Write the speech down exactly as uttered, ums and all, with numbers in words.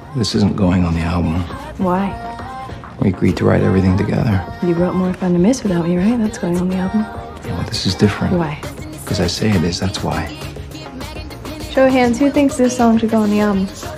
This isn't going on the album. Why? We agreed to write everything together. You wrote More Fun to Miss without me, right? That's going on the album. Well, this is different. Why? Because I say it is, that's why. Show of hands, who thinks this song should go on the album?